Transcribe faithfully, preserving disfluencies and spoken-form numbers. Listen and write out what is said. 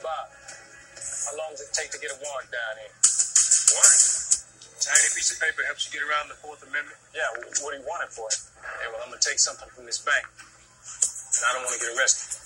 Bob, how long does it take to get a warrant down here? Warrant? Tiny piece of paper helps you get around the Fourth Amendment. Yeah, what do you want it for? Hey, well, I'm going to take something from this bank, and I don't want to get arrested.